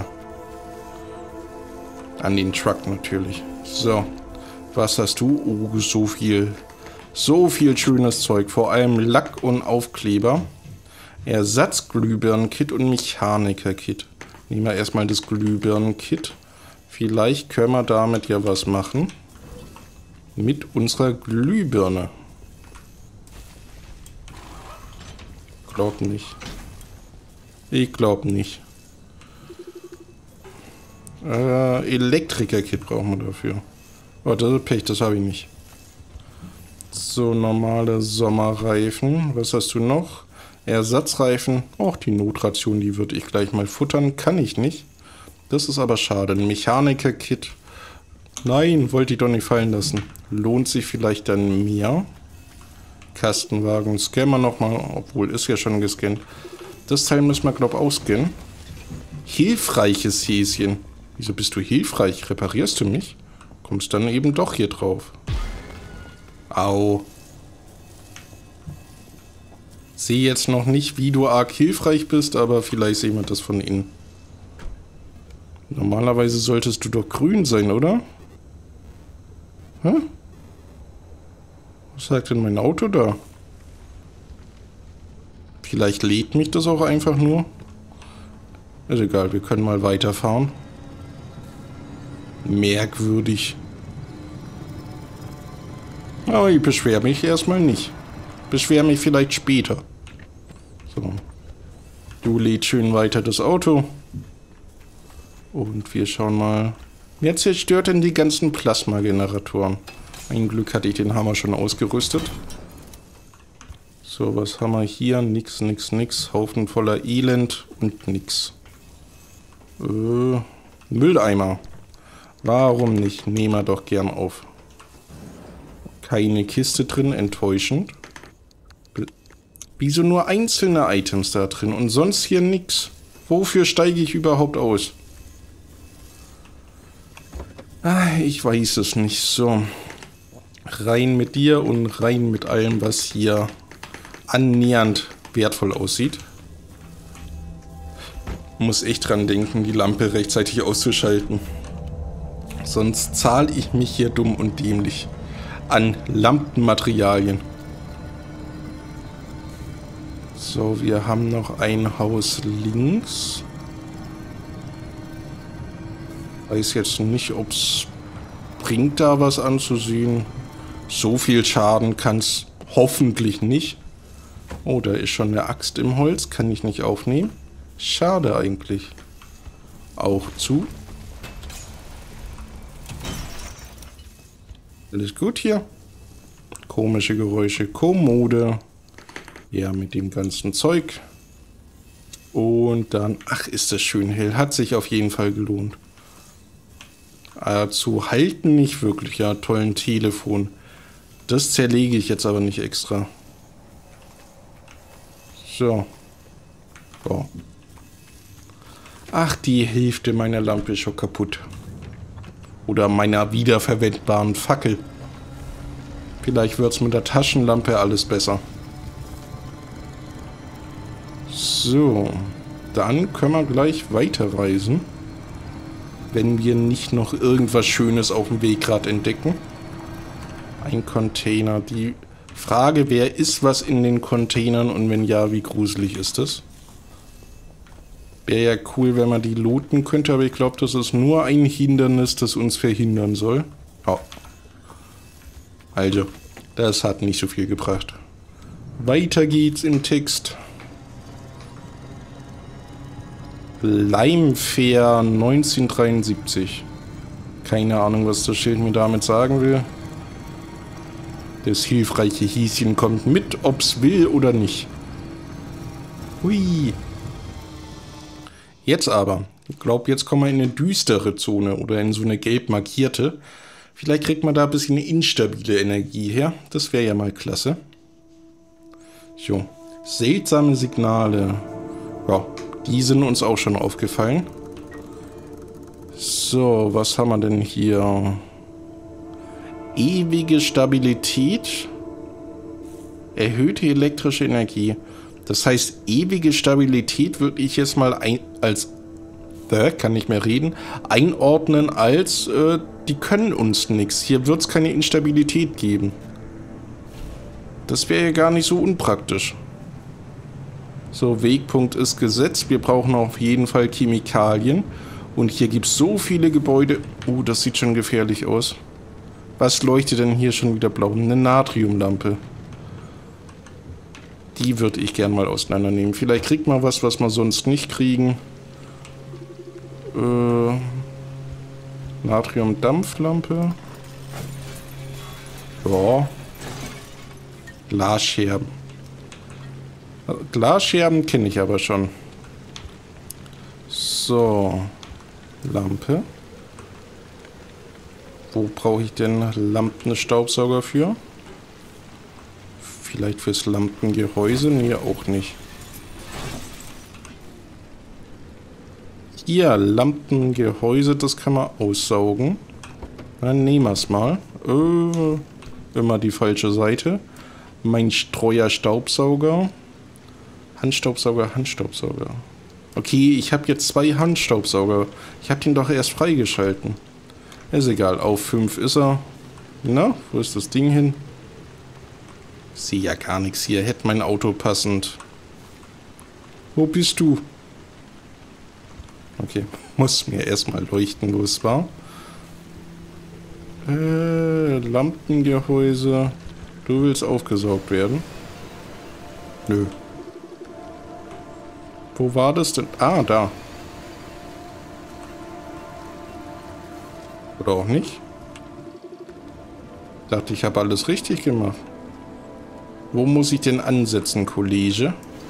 An den Truck natürlich. So. Was hast du? Oh, so viel. So viel schönes Zeug. Vor allem Lack und Aufkleber. Ersatzglühbirnen-Kit und Mechaniker-Kit. Nehmen wir erstmal das Glühbirnen-Kit. Vielleicht können wir damit ja was machen. Mit unserer Glühbirne. Glaub nicht. Ich glaube nicht. Äh, Elektriker-Kit brauchen wir dafür. Oh, das ist Pech, das habe ich nicht. So, normale Sommerreifen. Was hast du noch? Ersatzreifen. Auch die Notration, die würde ich gleich mal futtern. Kann ich nicht. Das ist aber schade. Ein Mechaniker-Kit. Nein, wollte ich doch nicht fallen lassen. Lohnt sich vielleicht dann mehr. Kastenwagen. Scannen wir nochmal. Obwohl, ist ja schon gescannt. Das Teil müssen wir, glaube ich, ausscannen. Hilfreiches Häschen. Wieso bist du hilfreich? Reparierst du mich? Kommst dann eben doch hier drauf. Au. Sehe jetzt noch nicht, wie du arg hilfreich bist, aber vielleicht sehen wir das von innen. Normalerweise solltest du doch grün sein, oder? Hä? Was sagt denn mein Auto da? Vielleicht lädt mich das auch einfach nur. Ist egal, wir können mal weiterfahren. Merkwürdig. Aber ich beschwere mich erstmal nicht. Beschwere mich vielleicht später. So. Du lädst schön weiter das Auto. Und wir schauen mal. Wer zerstört denn die ganzen Plasmageneratoren? Ein Glück hatte ich den Hammer schon ausgerüstet. So, was haben wir hier? Nix, nix, nix. Haufen voller Elend und nix. Äh, Mülleimer. Warum nicht? Nehmen wir doch gern auf. Keine Kiste drin, enttäuschend. Wieso nur einzelne Items da drin und sonst hier nix? Wofür steige ich überhaupt aus? Ah, ich weiß es nicht. So. Rein mit dir und rein mit allem, was hier annähernd wertvoll aussieht. Muss echt dran denken, die Lampe rechtzeitig auszuschalten. Sonst zahle ich mich hier dumm und dämlich an Lampenmaterialien. So, wir haben noch ein Haus links. Weiß jetzt nicht, ob es bringt, da was anzusehen. So viel Schaden kann es hoffentlich nicht. Oh, da ist schon eine Axt im Holz. Kann ich nicht aufnehmen. Schade eigentlich. Auch zu. Alles gut hier? Komische Geräusche. Kommode. Ja, mit dem ganzen Zeug. Und dann... Ach, ist das schön hell. Hat sich auf jeden Fall gelohnt. Äh, zu halten nicht wirklich. Ja, tollen Telefon. Das zerlege ich jetzt aber nicht extra. So. So. Ach, die Hälfte meiner Lampe ist schon kaputt. Oder meiner wiederverwendbaren Fackel. Vielleicht wird es mit der Taschenlampe alles besser. So. Dann können wir gleich weiterreisen. Wenn wir nicht noch irgendwas Schönes auf dem Weg gerade entdecken. Ein Container. Die Frage, wer ist was in den Containern und wenn ja, wie gruselig ist das? Wäre ja cool, wenn man die looten könnte, aber ich glaube, das ist nur ein Hindernis, das uns verhindern soll. Oh. Also, das hat nicht so viel gebracht. Weiter geht's im Text. Leimfair neunzehnhundertdreiundsiebzig. Keine Ahnung, was das Schild mir damit sagen will. Das hilfreiche Häschen kommt mit, ob's will oder nicht. Hui. Jetzt aber. Ich glaube, jetzt kommen wir in eine düstere Zone oder in so eine gelb markierte. Vielleicht kriegt man da ein bisschen eine instabile Energie her. Das wäre ja mal klasse. So. Seltsame Signale. Ja, die sind uns auch schon aufgefallen. So, was haben wir denn hier? Ewige Stabilität. Erhöhte elektrische Energie. Das heißt, ewige Stabilität würde ich jetzt mal ein, als, äh, kann nicht mehr reden, einordnen als, äh, die können uns nichts. Hier wird es keine Instabilität geben. Das wäre ja gar nicht so unpraktisch. So, Wegpunkt ist gesetzt. Wir brauchen auf jeden Fall Chemikalien. Und hier gibt es so viele Gebäude. Oh, das sieht schon gefährlich aus. Was leuchtet denn hier schon wieder blau? Eine Natriumlampe. Die würde ich gern mal auseinandernehmen. Vielleicht kriegt man was, was wir sonst nicht kriegen. Äh, Natriumdampflampe. Ja. Glasscherben. Glasscherben kenne ich aber schon. So. Lampe. Wo brauche ich denn Lampenstaubsauger für? Vielleicht fürs Lampengehäuse? Nee, auch nicht. Hier, Lampengehäuse, das kann man aussaugen. Dann nehmen wir es mal. Äh, immer die falsche Seite. Mein Streuer Staubsauger. Handstaubsauger, Handstaubsauger. Okay, ich habe jetzt zwei Handstaubsauger. Ich habe den doch erst freigeschalten. Ist egal, auf fünf ist er. Na, wo ist das Ding hin? Ich sehe ja gar nichts hier. Hätte mein Auto passend. Wo bist du? Okay, muss mir erstmal leuchten, wo es war. Äh, Lampengehäuse. Du willst aufgesaugt werden? Nö. Wo war das denn? Ah, da. Oder auch nicht? Dachte, ich habe alles richtig gemacht. Wo muss ich denn ansetzen, Kollege?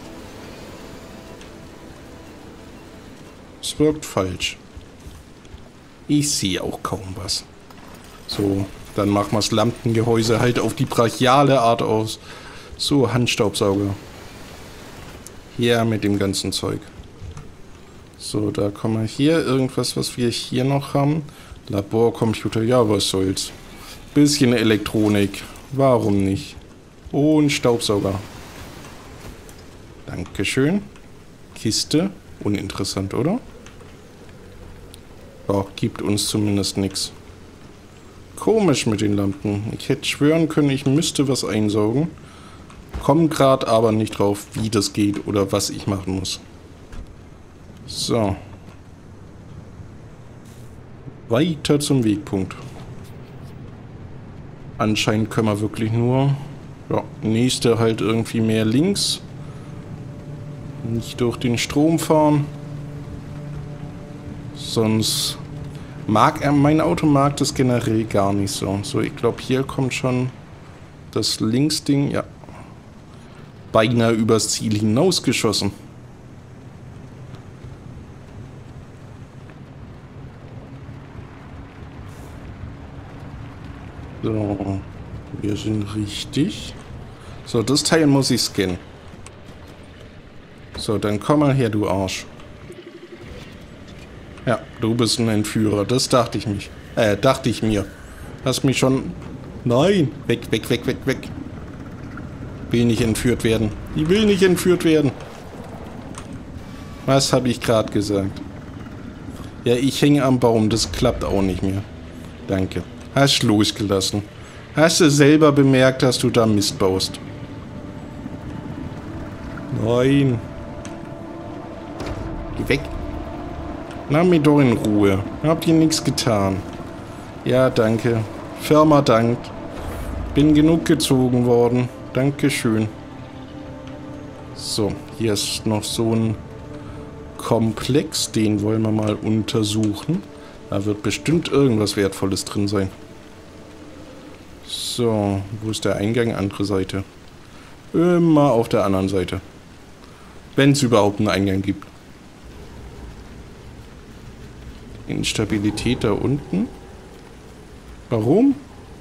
Es wirkt falsch. Ich sehe auch kaum was. So, dann machen wir das Lampengehäuse halt auf die brachiale Art aus. So, Handstaubsauger. Hier mit dem ganzen Zeug. So, da kommen wir hier. Irgendwas, was wir hier noch haben. Laborcomputer, ja, was soll's. Bisschen Elektronik. Warum nicht? Und Staubsauger. Dankeschön. Kiste. Uninteressant, oder? Ja, gibt uns zumindest nichts. Komisch mit den Lampen. Ich hätte schwören können, ich müsste was einsaugen. Komm gerade aber nicht drauf, wie das geht oder was ich machen muss. So. Weiter zum Wegpunkt. Anscheinend können wir wirklich nur... Ja, nächste halt irgendwie mehr links. Nicht durch den Strom fahren. Sonst mag er, mein Auto mag das generell gar nicht so. So, ich glaube, hier kommt schon das Linksding, ja. Beinahe übers Ziel hinausgeschossen. So, wir sind richtig. So, das Teil muss ich scannen. So, dann komm mal her, du Arsch. Ja, du bist ein Entführer, das dachte ich mich. Äh, dachte ich mir. Hast mich schon... Nein! Weg, weg, weg, weg, weg. Will nicht entführt werden. Ich will nicht entführt werden. Was habe ich gerade gesagt? Ja, ich hänge am Baum, das klappt auch nicht mehr. Danke. Hast losgelassen. Hast du selber bemerkt, dass du da Mist baust? Nein. Geh weg. Na, mir doch in Ruhe. Habt ihr nichts getan? Ja, danke. Firma dankt. Bin genug gezogen worden. Dankeschön. So, hier ist noch so ein Komplex. Den wollen wir mal untersuchen. Da wird bestimmt irgendwas Wertvolles drin sein. So, wo ist der Eingang? Andere Seite. Immer auf der anderen Seite. Wenn es überhaupt einen Eingang gibt. Instabilität da unten. Warum?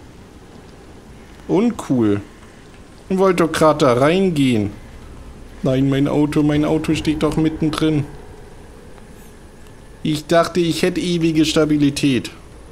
Uncool. Ich wollte doch gerade da reingehen. Nein, mein Auto, mein Auto steht doch mittendrin. Ich dachte, ich hätte ewige Stabilität.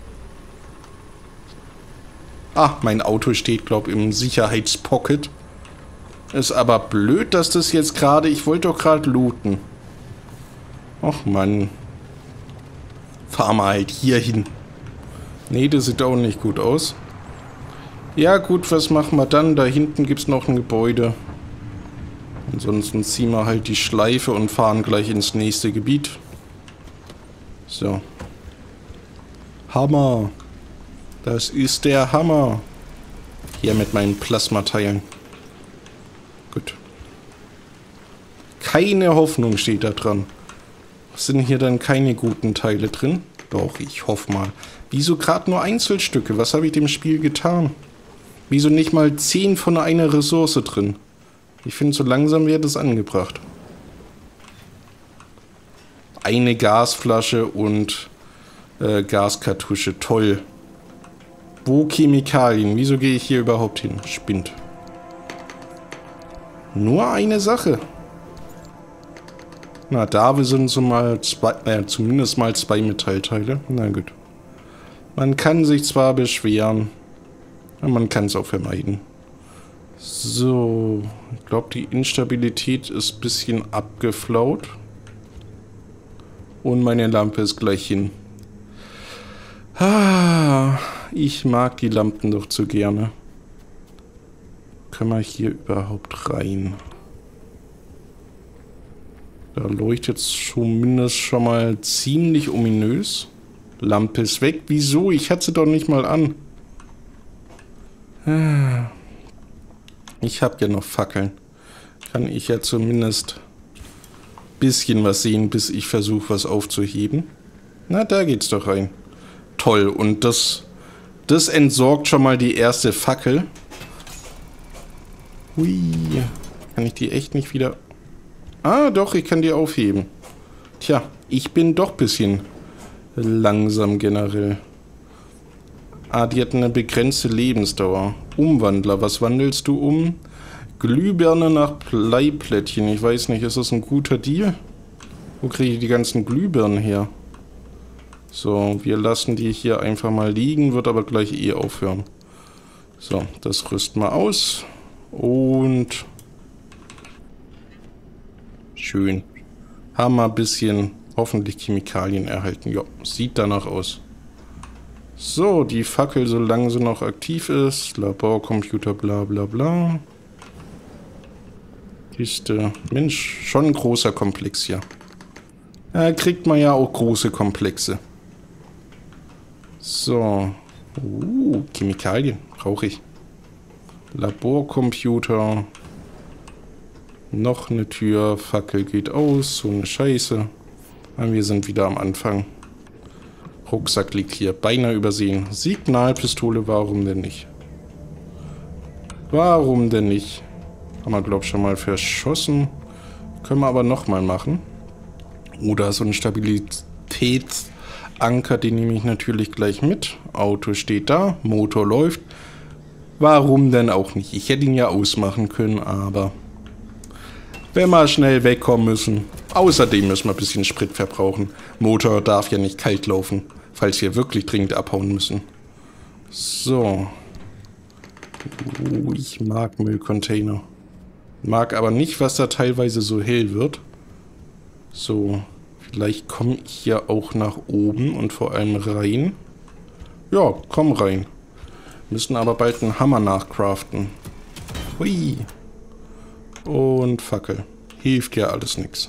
Ah, mein Auto steht, glaube ich, im Sicherheitspocket. Ist aber blöd, dass das jetzt gerade... Ich wollte doch gerade looten. Ach Mann. Fahr mal halt hier hin. Nee, das sieht auch nicht gut aus. Ja gut, was machen wir dann? Da hinten gibt es noch ein Gebäude. Ansonsten ziehen wir halt die Schleife und fahren gleich ins nächste Gebiet. So. Hammer. Das ist der Hammer. Hier mit meinen Plasmateilen. Gut. Keine Hoffnung steht da dran. Sind hier dann keine guten Teile drin? Doch, ich hoffe mal. Wieso gerade nur Einzelstücke? Was habe ich dem Spiel getan? Wieso nicht mal zehn von einer Ressource drin? Ich finde, so langsam wird es angebracht. Eine Gasflasche und äh, Gaskartusche. Toll. Wo Chemikalien? Wieso gehe ich hier überhaupt hin? Spinnt. Nur eine Sache. Na, da sind so mal zwei, äh, zumindest mal zwei Metallteile. Na gut. Man kann sich zwar beschweren, aber man kann es auch vermeiden. So, ich glaube, die Instabilität ist ein bisschen abgeflaut. Und meine Lampe ist gleich hin. Ah, ich mag die Lampen doch zu gerne. Können wir hier überhaupt rein? Da leuchtet es zumindest schon mal ziemlich ominös. Lampe ist weg. Wieso? Ich hatte sie doch nicht mal an. Ich habe ja noch Fackeln. Kann ich ja zumindest ein bisschen was sehen, bis ich versuche, was aufzuheben. Na, da geht's doch rein. Toll. Und das Das entsorgt schon mal die erste Fackel. Hui. Kann ich die echt nicht wieder... Ah, doch, ich kann die aufheben. Tja, ich bin doch ein bisschen langsam generell. Ah, die hat eine begrenzte Lebensdauer. Umwandler, was wandelst du um? Glühbirne nach Bleiplättchen. Ich weiß nicht, ist das ein guter Deal? Wo kriege ich die ganzen Glühbirnen her? So, wir lassen die hier einfach mal liegen, wird aber gleich eh aufhören. So, das rüsten wir aus. Und... schön. Haben wir ein bisschen, hoffentlich Chemikalien erhalten. Ja, sieht danach aus. So, die Fackel, solange sie noch aktiv ist. Laborcomputer, bla bla bla. Kiste. Mensch, schon ein großer Komplex hier. Da kriegt man ja auch große Komplexe. So. Uh, Chemikalien brauche ich. Laborcomputer. Noch eine Tür. Fackel geht aus. So eine Scheiße. Und wir sind wieder am Anfang. Rucksack liegt hier. Beinahe übersehen. Signalpistole, warum denn nicht? Warum denn nicht? Haben wir, glaube ich, schon mal verschossen. Können wir aber nochmal machen. Oder so ein Stabilitätsanker, den nehme ich natürlich gleich mit. Auto steht da, Motor läuft. Warum denn auch nicht? Ich hätte ihn ja ausmachen können, aber... wenn wir schnell wegkommen müssen. Außerdem müssen wir ein bisschen Sprit verbrauchen. Motor darf ja nicht kalt laufen, falls wir wirklich dringend abhauen müssen. So. Oh, ich mag Müllcontainer. Mag aber nicht, was da teilweise so hell wird. So. Vielleicht komme ich hier auch nach oben und vor allem rein. Ja, komm rein. Müssen aber bald einen Hammer nachcraften. Hui. Und Fackel. Hilft ja alles nichts.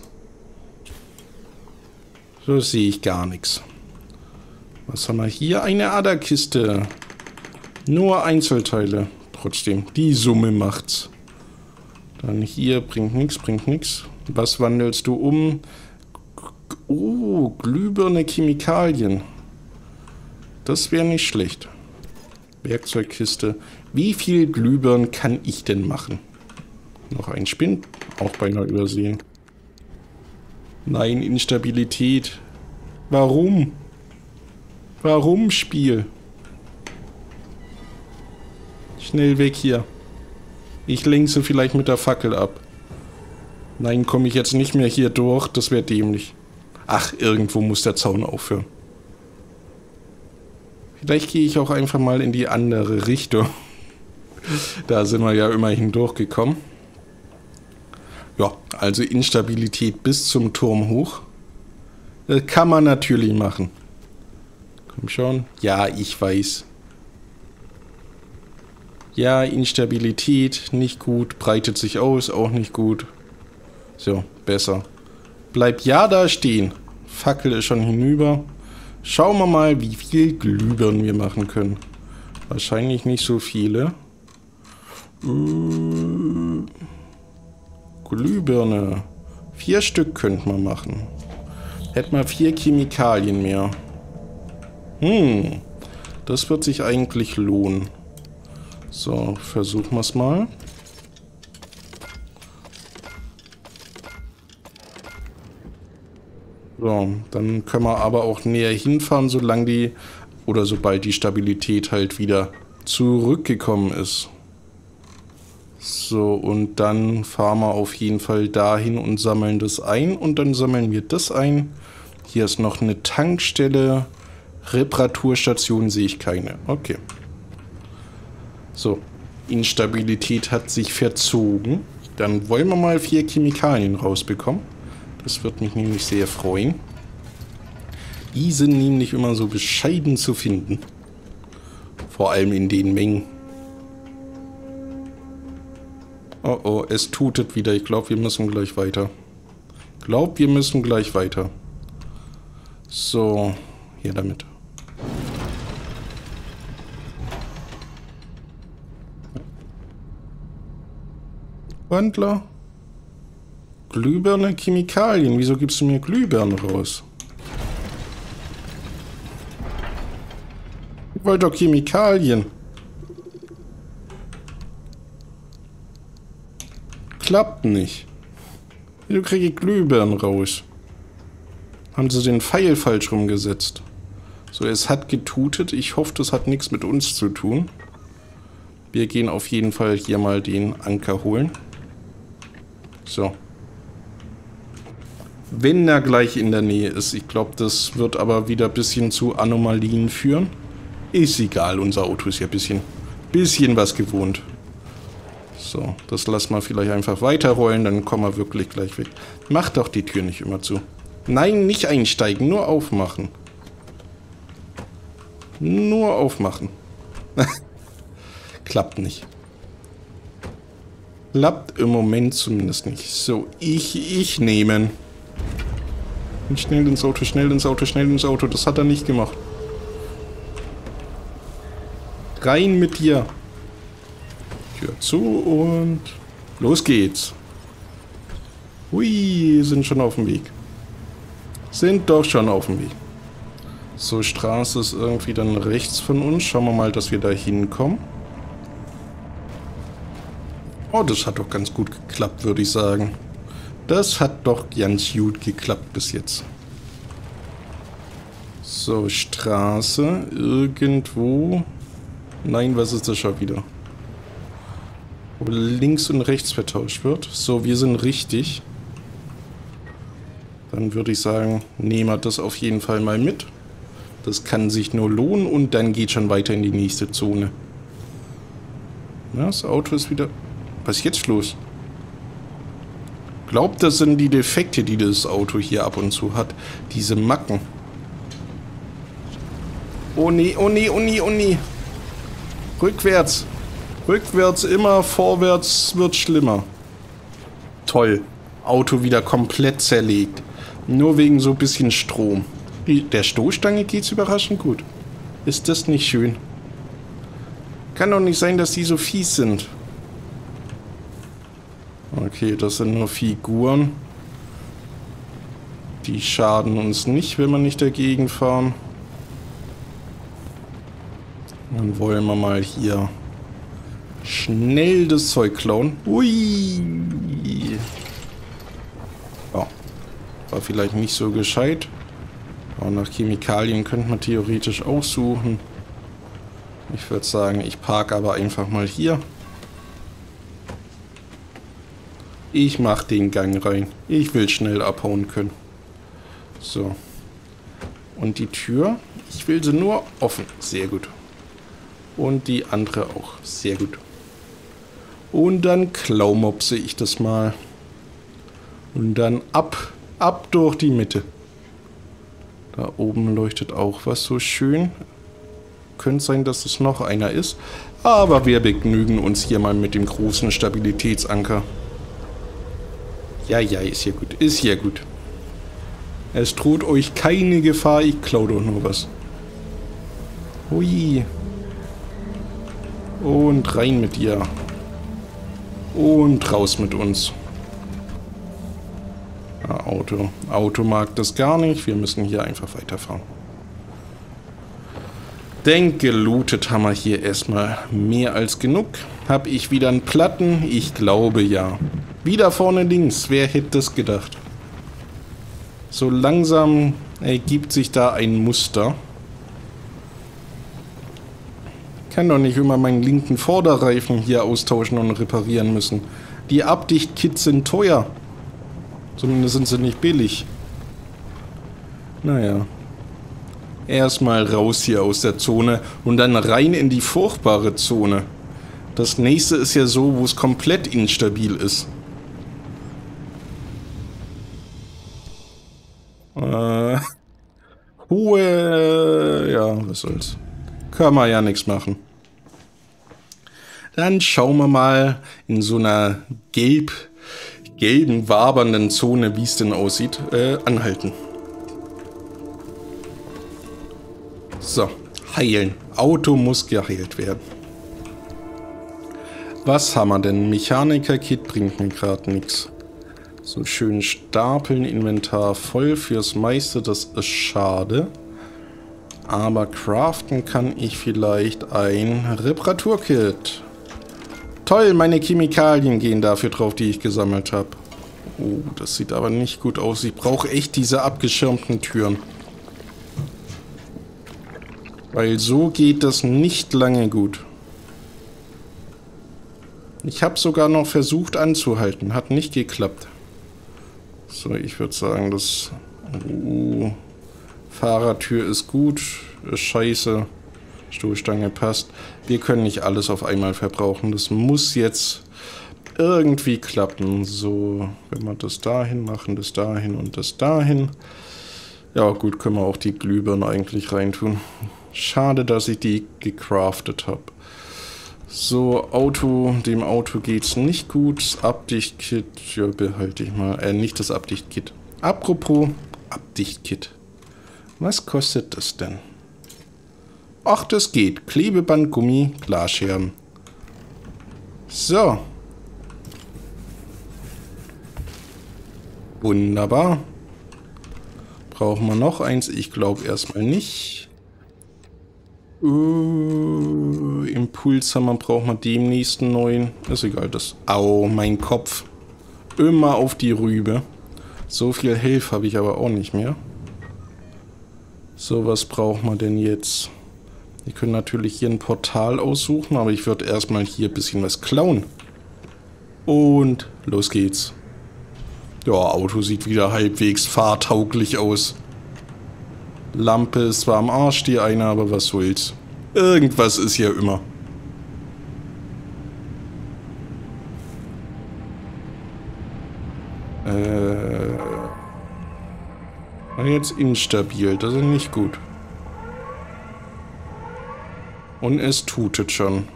So sehe ich gar nichts. Was haben wir hier? Eine Aderkiste. Nur Einzelteile. Trotzdem, die Summe macht's. Dann hier, bringt nichts, bringt nichts. Was wandelst du um? Oh, Glühbirne Chemikalien. Das wäre nicht schlecht. Werkzeugkiste. Wie viel Glühbirnen kann ich denn machen? Noch ein Spinn. Auch beinahe übersehen. Nein, Instabilität. Warum? Warum, Spiel? Schnell weg hier. Ich lenke vielleicht mit der Fackel ab. Nein, komme ich jetzt nicht mehr hier durch. Das wäre dämlich. Ach, irgendwo muss der Zaun aufhören. Vielleicht gehe ich auch einfach mal in die andere Richtung. Da sind wir ja immerhin durchgekommen. Ja, also Instabilität bis zum Turm hoch. Das kann man natürlich machen. Komm schon. Ja, ich weiß. Ja, Instabilität, nicht gut. Breitet sich aus, auch nicht gut. So, besser. Bleib ja da stehen. Fackel ist schon hinüber. Schauen wir mal, wie viel Glühbirnen wir machen können. Wahrscheinlich nicht so viele. Äh, Glühbirne. Vier Stück könnte man machen. Hätten wir vier Chemikalien mehr. Hm. Das wird sich eigentlich lohnen. So, versuchen wir es mal. So, dann können wir aber auch näher hinfahren, solange die, oder sobald die Stabilität halt wieder zurückgekommen ist. So, und dann fahren wir auf jeden Fall dahin und sammeln das ein. Und dann sammeln wir das ein. Hier ist noch eine Tankstelle. Reparaturstation sehe ich keine. Okay. So, Instabilität hat sich verzogen. Dann wollen wir mal vier Chemikalien rausbekommen. Das wird mich nämlich sehr freuen. Die sind nämlich immer so bescheiden zu finden. Vor allem in den Mengen. Oh oh, es tutet wieder. Ich glaube, wir müssen gleich weiter. Ich glaube, wir müssen gleich weiter. So, hier damit. Wandler. Glühbirne, Chemikalien. Wieso gibst du mir Glühbirnen raus? wollt doch Chemikalien. Klappt nicht. Wieso kriege ich Glühbirnen raus? Haben sie den Pfeil falsch rumgesetzt? So, es hat getutet. Ich hoffe, das hat nichts mit uns zu tun. Wir gehen auf jeden Fall hier mal den Anker holen. So. Wenn er gleich in der Nähe ist. Ich glaube, das wird aber wieder ein bisschen zu Anomalien führen. Ist egal, unser Auto ist ja ein bisschen, bisschen was gewohnt. So, das lassen wir vielleicht einfach weiterrollen, dann kommen wir wirklich gleich weg. Mach doch die Tür nicht immer zu. Nein, nicht einsteigen, nur aufmachen. Nur aufmachen. Klappt nicht. Klappt im Moment zumindest nicht. So, ich, ich nehmen. Und schnell ins Auto, schnell ins Auto, schnell ins Auto. Das hat er nicht gemacht. Rein mit dir. Tür zu und los geht's. Hui, sind schon auf dem Weg. Sind doch schon auf dem Weg. So, Straße ist irgendwie dann rechts von uns. Schauen wir mal, dass wir da hinkommen. Oh, das hat doch ganz gut geklappt, würde ich sagen. Das hat doch ganz gut geklappt bis jetzt. So, Straße. Irgendwo. Nein, was ist das schon wieder? Wo links und rechts vertauscht wird. So, wir sind richtig. Dann würde ich sagen, nehmen wir das auf jeden Fall mal mit. Das kann sich nur lohnen und dann geht schon weiter in die nächste Zone. Na, das Auto ist wieder... Was ist jetzt los? Glaubt, das sind die Defekte, die das Auto hier ab und zu hat. Diese Macken. Oh nee, oh nee, oh nee, oh nee. Rückwärts. Rückwärts immer, vorwärts wird schlimmer. Toll. Auto wieder komplett zerlegt. Nur wegen so ein bisschen Strom. Die, der Stoßstange geht's überraschend gut. Ist das nicht schön? Kann doch nicht sein, dass die so fies sind. Okay, das sind nur Figuren. Die schaden uns nicht, wenn wir nicht dagegen fahren. Dann wollen wir mal hier schnell das Zeug klauen. Ui. Ja, war vielleicht nicht so gescheit. Aber nach Chemikalien könnte man theoretisch auch suchen. Ich würde sagen, ich parke aber einfach mal hier. Ich mache den Gang rein. Ich will schnell abhauen können. So. Und die Tür, ich will sie nur offen. Sehr gut. Und die andere auch. Sehr gut. Und dann klaumopse ich das mal. Und dann ab, ab durch die Mitte. Da oben leuchtet auch was so schön. Könnte sein, dass es noch einer ist. Aber wir begnügen uns hier mal mit dem großen Stabilitätsanker. Ja, ja, ist ja gut. Ist ja gut. Es droht euch keine Gefahr. Ich klaue doch nur was. Hui. Und rein mit dir. Und raus mit uns. Ja, Auto. Auto mag das gar nicht. Wir müssen hier einfach weiterfahren. Denke, gelootet haben wir hier erstmal mehr als genug. Hab ich wieder einen Platten? Ich glaube ja. Wieder vorne links. Wer hätte es gedacht? So langsam ergibt sich da ein Muster. Ich kann doch nicht immer meinen linken Vorderreifen hier austauschen und reparieren müssen. Die Abdichtkits sind teuer. Zumindest sind sie nicht billig. Naja. Erstmal raus hier aus der Zone und dann rein in die furchtbare Zone. Das nächste ist ja so, wo es komplett instabil ist. Äh, hohe... Ja, was soll's. Kann man ja nichts machen. Dann schauen wir mal in so einer gelb, gelben, wabernden Zone, wie es denn aussieht, äh, anhalten. So, heilen. Auto muss geheilt werden. Was haben wir denn? Mechaniker-Kit bringt mir gerade nichts. So schön stapeln, Inventar voll fürs meiste, das ist schade. Aber craften kann ich vielleicht ein Reparaturkit. Toll, meine Chemikalien gehen dafür drauf, die ich gesammelt habe. Oh, das sieht aber nicht gut aus. Ich brauche echt diese abgeschirmten Türen. Weil so geht das nicht lange gut. Ich habe sogar noch versucht anzuhalten. Hat nicht geklappt. So, ich würde sagen, das... Oh, Fahrertür ist gut. Ist scheiße. Stoßstange passt. Wir können nicht alles auf einmal verbrauchen. Das muss jetzt irgendwie klappen. So, wenn wir das dahin machen, das dahin und das dahin. Ja gut, können wir auch die Glühbirne eigentlich reintun. Schade, dass ich die gecraftet habe. So, Auto, dem Auto geht's nicht gut. Das Abdichtkit, ja, behalte ich mal. Äh, nicht das Abdichtkit. Apropos Abdichtkit. Was kostet das denn? Ach, das geht. Klebeband, Gummi, Glasscherben. So. Wunderbar. Brauchen wir noch eins? Ich glaube erstmal nicht. Uh, Impulshammer brauchen wir demnächst einen neuen. Ist egal, das... Au, mein Kopf. Immer auf die Rübe. So viel Health habe ich aber auch nicht mehr. So, was brauchen wir denn jetzt? Wir können natürlich hier ein Portal aussuchen, aber ich würde erstmal hier ein bisschen was klauen. Und los geht's. Ja, Auto sieht wieder halbwegs fahrtauglich aus. Lampe ist zwar am Arsch, die eine, aber was soll's. Irgendwas ist ja immer. Äh... Jetzt instabil, das ist nicht gut. Und es tutet schon.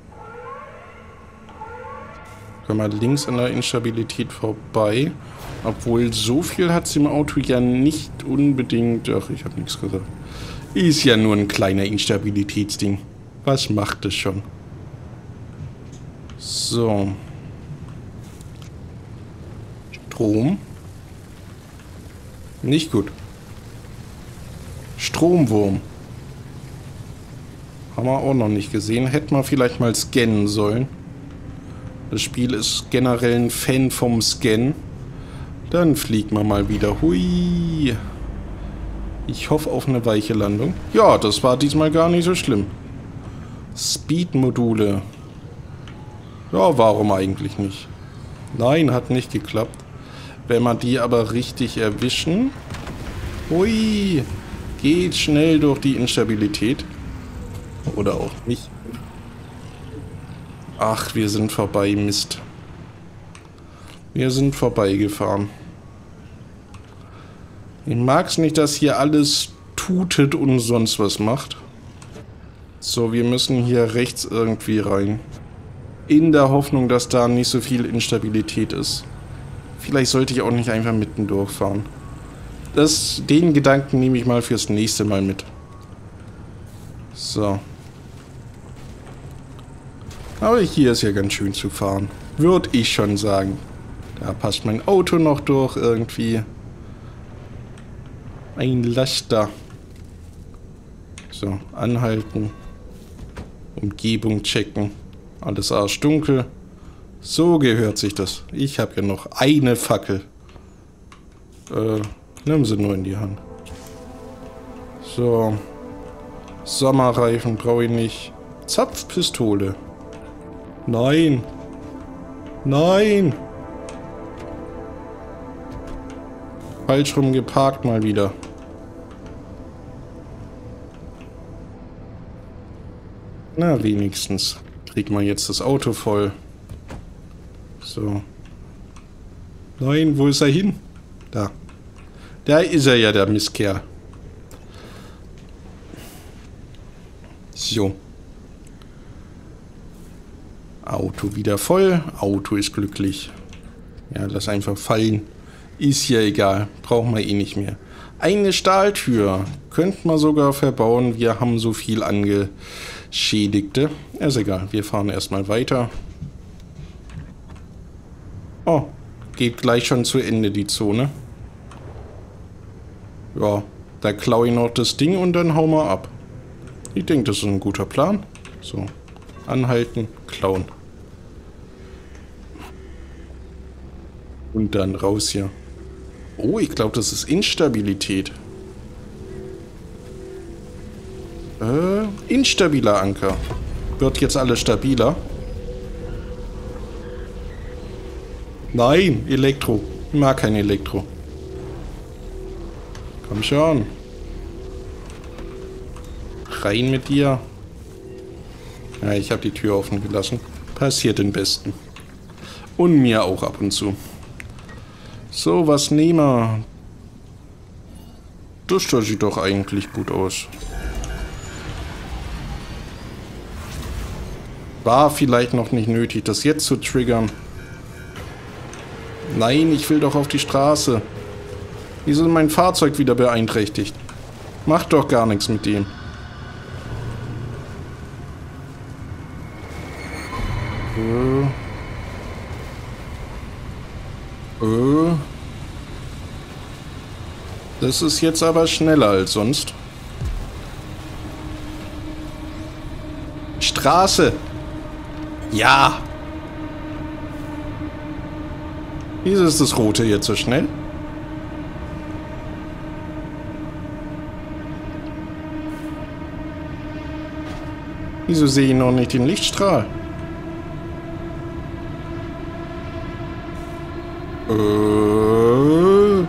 Können wir links an der Instabilität vorbei. Obwohl, so viel hat es im Auto ja nicht unbedingt... Ach, ich habe nichts gesagt. Ist ja nur ein kleiner Instabilitätsding. Was macht es schon? So. Strom. Nicht gut. Stromwurm. Haben wir auch noch nicht gesehen. Hätten wir vielleicht mal scannen sollen. Das Spiel ist generell ein Fan vom Scan. Dann fliegen wir mal wieder. Hui. Ich hoffe auf eine weiche Landung. Ja, das war diesmal gar nicht so schlimm. Speed-Module. Ja, warum eigentlich nicht? Nein, hat nicht geklappt. Wenn wir die aber richtig erwischen... Hui. Geht schnell durch die Instabilität. Oder auch nicht. Ach, wir sind vorbei, Mist. Wir sind vorbeigefahren. Ich mag es nicht, dass hier alles tutet und sonst was macht. So, wir müssen hier rechts irgendwie rein. In der Hoffnung, dass da nicht so viel Instabilität ist. Vielleicht sollte ich auch nicht einfach mitten durchfahren. Das, den Gedanken nehme ich mal fürs nächste Mal mit. So. Aber hier ist ja ganz schön zu fahren. Würde ich schon sagen. Da passt mein Auto noch durch irgendwie. Ein Laster. So, anhalten. Umgebung checken. Alles arschdunkel. So gehört sich das. Ich habe ja noch eine Fackel. Äh, nimm sie nur in die Hand. So. Sommerreifen brauche ich nicht. Zapfpistole. Nein. Nein. Falsch rum geparkt mal wieder. Na, wenigstens. Kriegt man jetzt das Auto voll. So. Nein, wo ist er hin? Da. Da ist er ja, der Mistkerl. So. Auto wieder voll. Auto ist glücklich. Ja, lass einfach fallen. Ist ja egal. Brauchen wir eh nicht mehr. Eine Stahltür. Könnten wir sogar verbauen. Wir haben so viel Angeschädigte. Ist egal. Wir fahren erstmal weiter. Oh. Geht gleich schon zu Ende die Zone. Ja. Da klaue ich noch das Ding und dann hauen wir ab. Ich denke, das ist ein guter Plan. So, anhalten, klauen. Und dann raus hier. Oh, ich glaube, das ist Instabilität. Äh, instabiler Anker. Wird jetzt alles stabiler? Nein, Elektro. Ich mag kein Elektro. Komm schon. Rein mit dir. Ja, ich habe die Tür offen gelassen. Passiert den Besten. Und mir auch ab und zu. So, was nehmen wir? Das da sieht doch eigentlich gut aus. War vielleicht noch nicht nötig, das jetzt zu triggern. Nein, ich will doch auf die Straße. Wieso ist mein Fahrzeug wieder beeinträchtigt? Macht doch gar nichts mit dem. Äh. Äh. Das ist jetzt aber schneller als sonst. Straße! Ja! Wieso ist das Rote jetzt so schnell? Wieso sehe ich noch nicht den Lichtstrahl? Äh.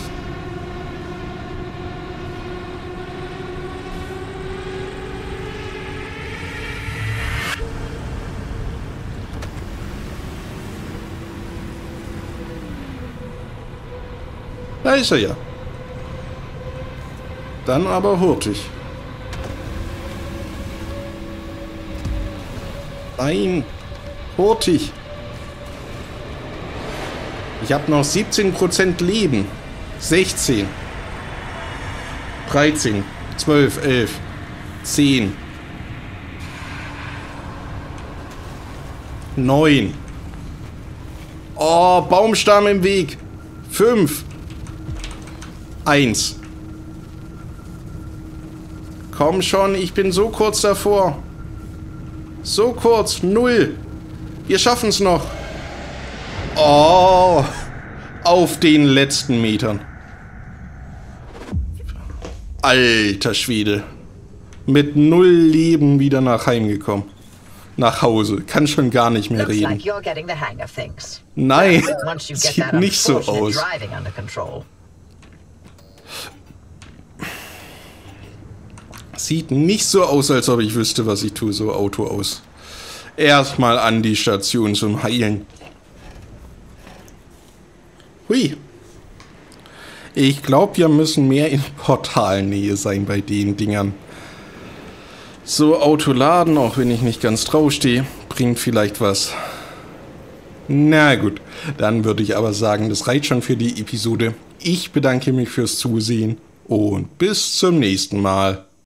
Da ist er ja. Dann aber hurtig. Nein, hurtig. Ich habe noch siebzehn Prozent Leben. sechzehn. dreizehn. zwölf. elf. zehn. neun. Oh, Baumstamm im Weg. fünf. eins. Komm schon, ich bin so kurz davor. So kurz. null. Wir schaffen es noch. Oh. Auf den letzten Metern. Alter Schwede. Mit null Leben wieder nach Heim gekommen. Nach Hause. Kann schon gar nicht mehr reden. Nein. Sieht nicht so aus. Sieht nicht so aus, als ob ich wüsste, was ich tue, so Auto aus. Erstmal an die Station zum Heilen. Hui. Ich glaube, wir müssen mehr in Portalnähe sein bei den Dingern. So, Auto laden, auch wenn ich nicht ganz drauf stehe, bringt vielleicht was. Na gut, dann würde ich aber sagen, das reicht schon für die Episode. Ich bedanke mich fürs Zusehen und bis zum nächsten Mal.